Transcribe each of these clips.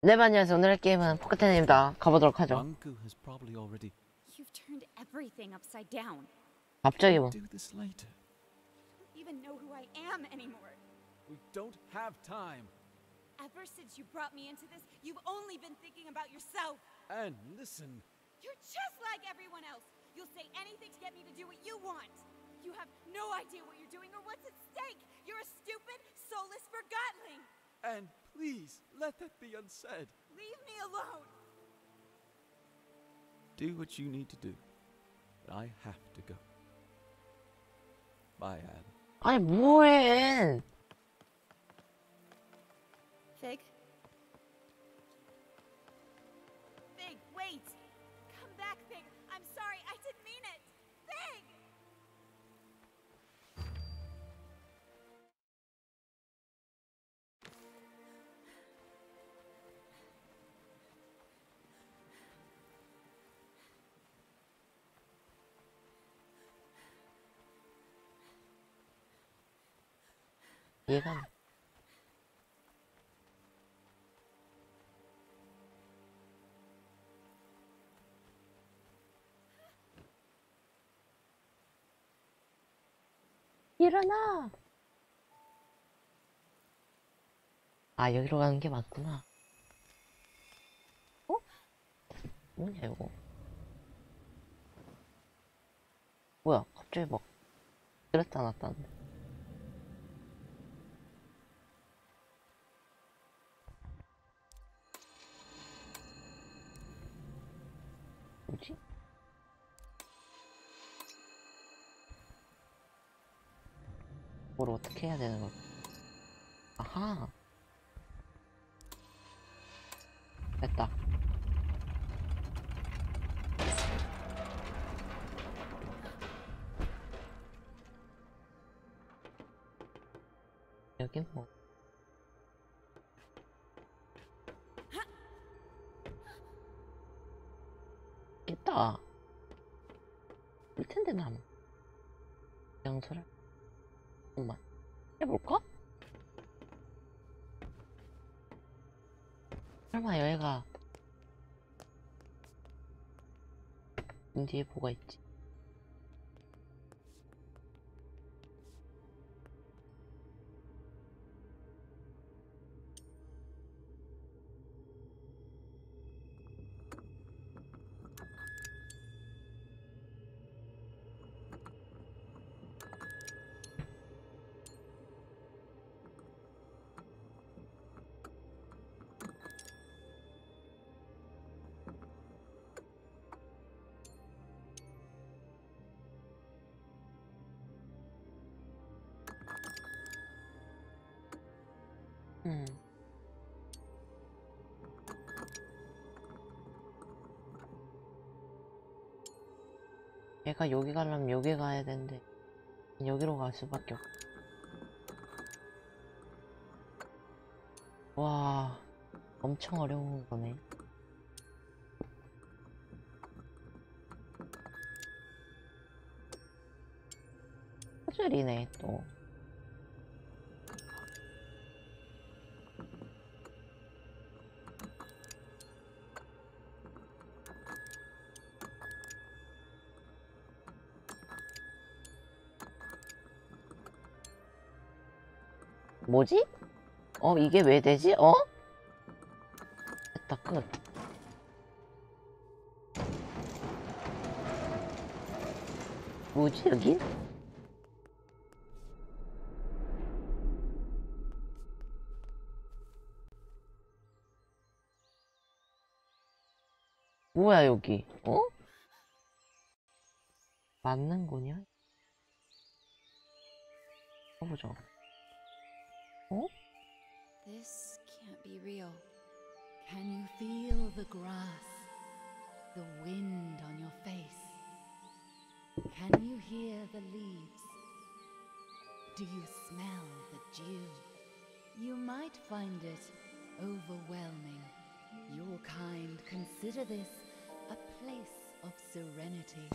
네, 안녕하세요. 오늘 할 게임은 포켓텐입니다. 가보도록 하죠. Banku has probably already. You've turned everything upside down. 갑자기 뭐. Do this later. I don't even know who I am anymore. We don't have time. Ever since you brought me into this, you've only been thinking about yourself. And listen, You're just like everyone else. You'll say anything to get me to do what you want. You have no idea what you're doing or what's at stake. You're a stupid, soulless forgotling. and please let that be unsaid. Leave me alone. Do what you need to do. But I have to go. Bye, Anne. 아니, 뭐해. Fig? Fig, wait! Come back, Fig! I'm sorry, I didn't mean it! Fig! 얘가. 일어나! 아, 여기로 가는 게 맞구나. 어? 뭐냐, 이거. 뭐야, 갑자기 막, 그랬다 놨다는데. 뭐지? 뭘 어떻게 해야 되는 거지? 아하. 됐다. 여긴 뭐. 있다. 올 텐데, 나무. 양소를. 잠깐만. 해볼까? 설마 여기가 뒤에 뭐가 있지? 음. 얘가 여기 가려면 여기 가야 되는데 여기로 갈 수밖에 없어. 와, 엄청 어려운 거네. 퍼즐이네 또. 뭐지? 이게 왜 되지? 됐다, 끝. 뭐지, 여기? 뭐야, 여기? 맞는 거냐? 해보자. This can't be real. Can you feel the grass, the wind on your face? Can you hear the leaves? Do you smell the dew? You might find it overwhelming. Your kind consider this a place of serenity.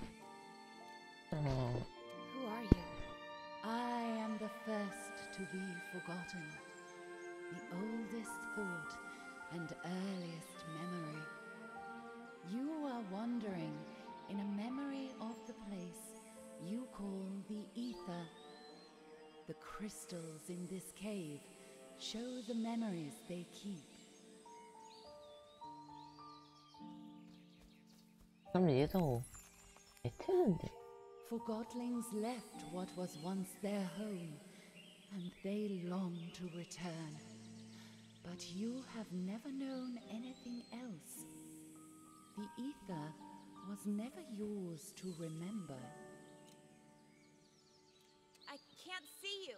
Who are you? I am the first to be forgotten, the oldest thought and earliest memory. You are wandering in a memory of the place you call the Ether. The crystals in this cave show the memories they keep. 그럼 얘도 애트는데. For Godlings left what was once their home, and they long to return. But you have never known anything else. The Ether was never yours to remember. I can't see you.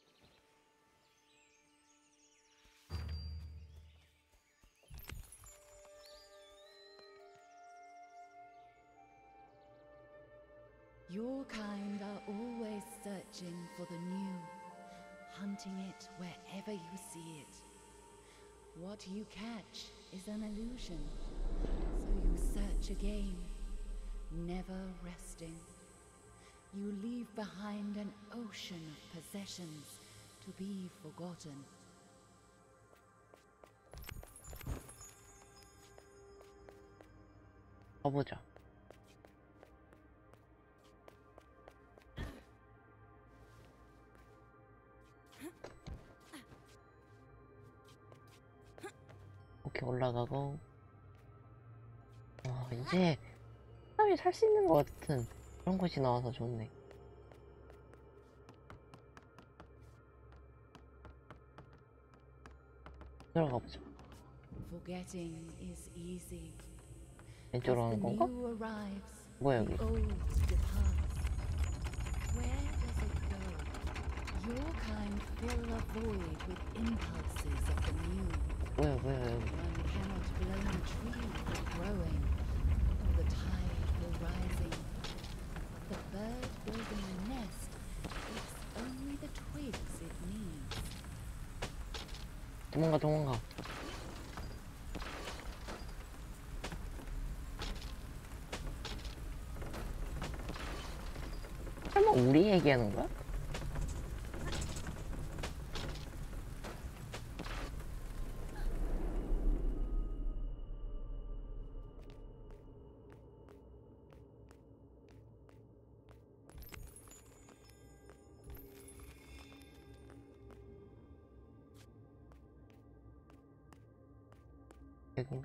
Your kind are always searching for the new, hunting it wherever you see it. What you catch is an illusion, so you search again, never resting. You leave behind an ocean of possessions to be forgotten. 가보자. 이렇게 올라가고. 이제 사람이 살 수 있는 것 같은 그런 곳이 나와서 좋네. 들어가 보자. Forgetting is easy. 왼쪽으로 As 가는 the 건가? new arrives, 뭐야 여기? the old departs. Where does it go? Your kind fill a void with impulses of the new. 뭐야 여기? One cannot blame a tree for growing, or the tide for rising. The bird building a nest takes only the twigs it needs. 도망가. 설마 우리 얘기하는 거야? 여기.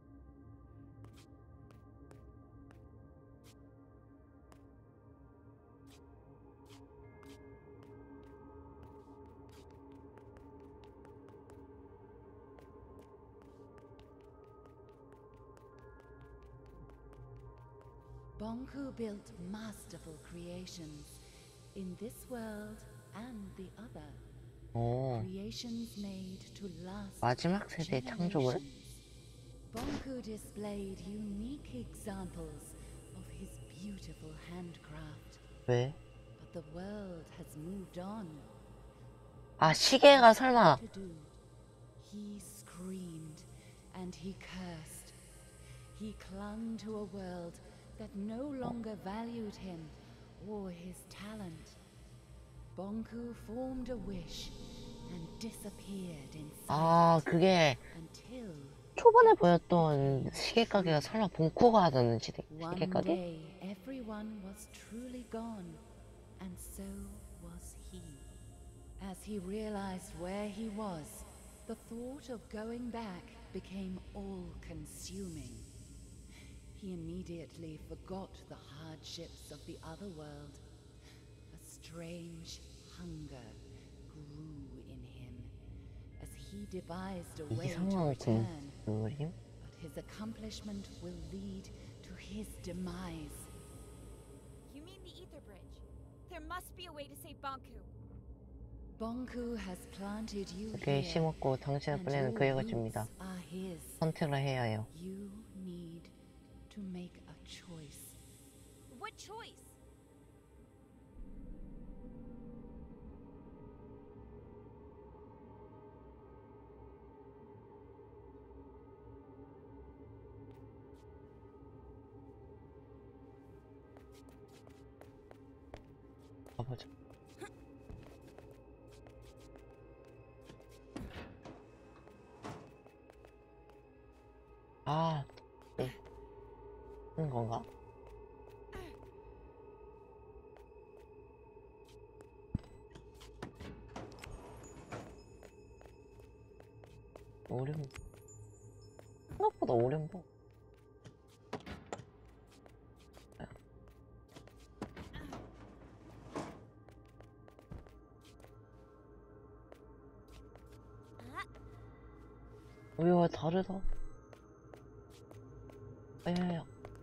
Bonku built masterful creations in this world and the other. 오, Creations made to last 마지막 세대의 창조물? generations. Bonku displayed unique examples of his beautiful handcraft. 왜? But the world has moved on. 아, 시계가 설마. To do. He screamed and he cursed. He clung to a world that no longer valued him or his talent. Bonku formed a wish and disappeared in 아, sight 그게 until 초반에 보였던 시계 가게가 설마 봉코가 하던 시계 one 가게? day everyone was truly gone, and so was he. As he realized where he was, the thought of going back became all-consuming. He immediately forgot the hardships of the other world. A strange hunger grew in him as he devised a way 이게 to 상황만큼 return. 그림? But his accomplishment will lead to his demise. You mean the Ether Bridge? There must be a way to save Bonku. Bonku has planted you 그게 here, 심었고 당신의 and 뿌리는 your 그에게 roots 줍니다. are his. 선택을 해야 해요. You need to make a choice. What choice? 가보자. 아, 네. 하는 건가? 어려운, 생각보다 어려운 거. 우와, 다르다. 야야야.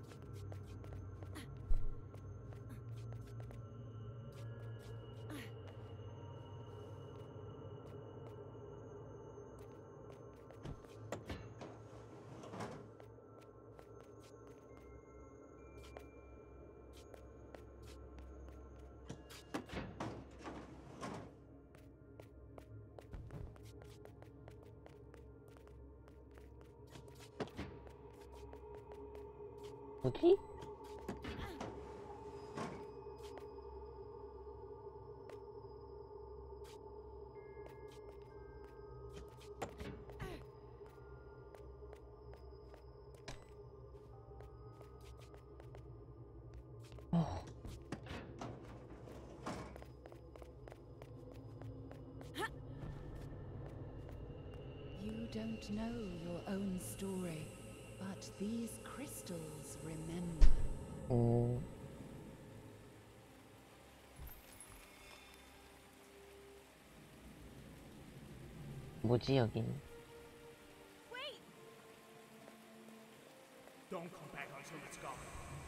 어디? 어, You don't know your own story, but these crystals remember. 뭐지, 여긴? Wait! Don't come back until it's gone.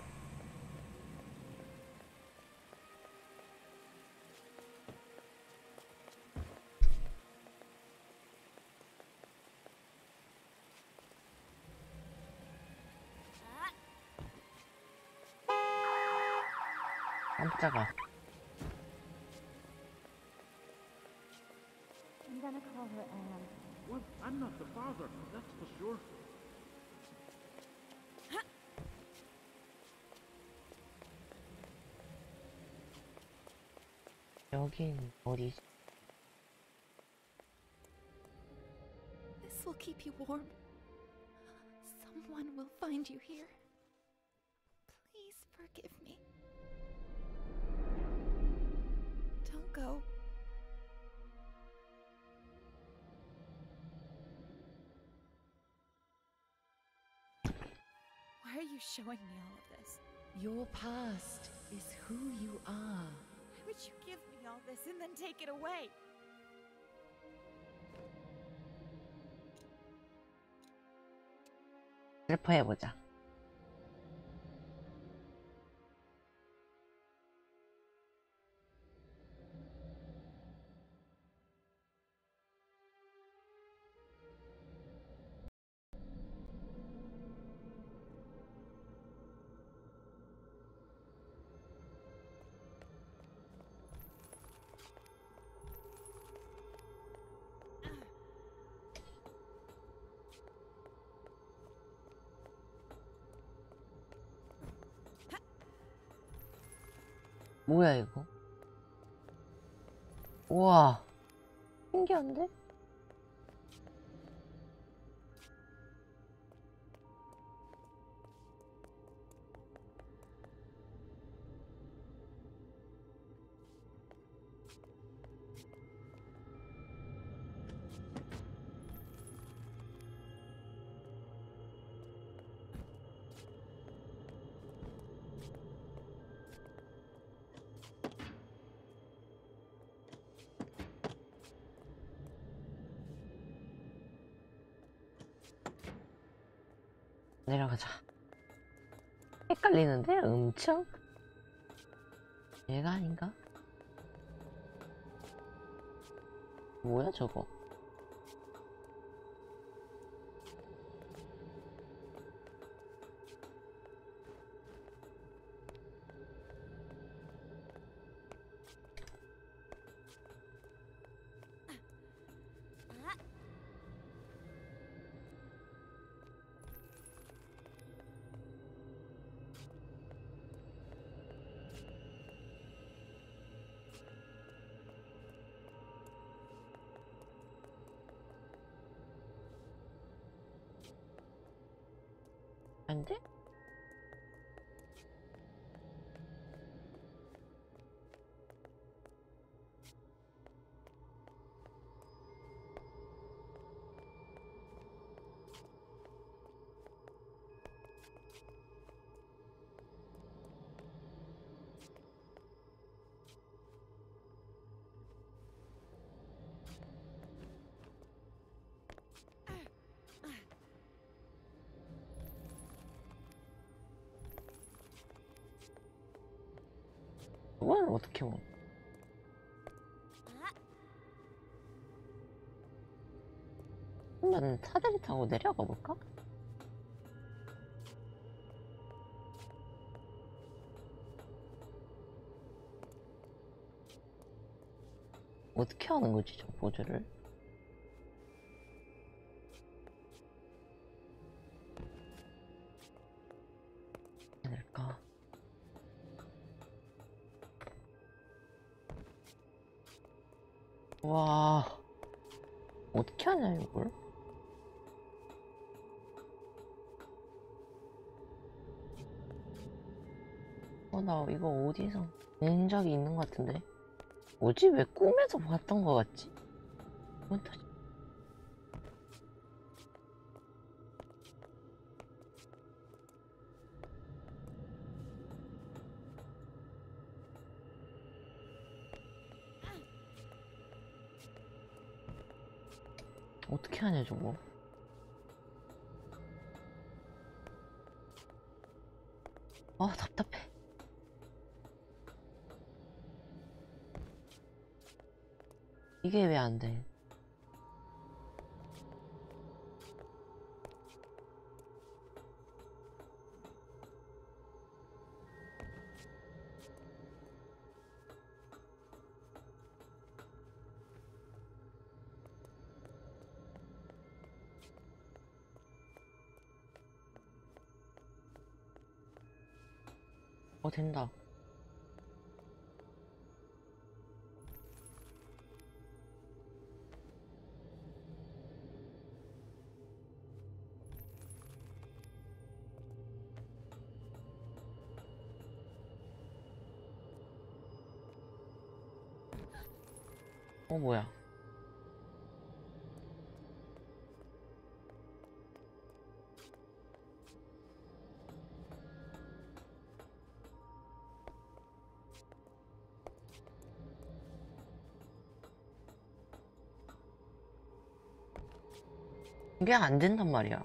깜짝아. I'm gonna call her Anne. Well, I'm not the father, that's for sure. 여긴 어디지? This will keep you warm. Someone will find you here. Please forgive me. Don't go. Why are you showing me all of this? Your past is who you are. Why would you give me all this and then take it away? 슬퍼해보자. 뭐야, 이거? 우와, 신기한데? 내려가자. 헷갈리는데? 엄청? 얘가 아닌가? 뭐야 저거? 안 돼? 이건 어떻게 먹어? 한번 사다리 타고 내려가 볼까? 어떻게 하는 거지, 저 보조를? 해야 될까? 와, 어떻게 하냐, 이걸? 나 이거 어디서 본 적이 있는 것 같은데? 뭐지? 왜 꿈에서 봤던 것 같지? 뭔 터지? 어떻게 하냐, 저거? 아, 답답해. 이게 왜 안 돼? 된다. 뭐야? 이게 안 된단 말이야.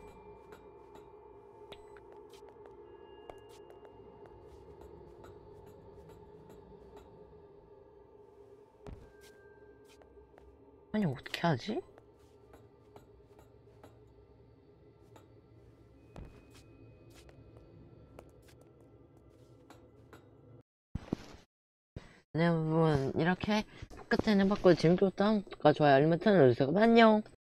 아니, 어떻게 하지? 네, 여러분, 이렇게 포켓몬 해봤고 재밌게 봤다면 구독과 좋아요, 알림 버튼 눌러주세요. 안녕!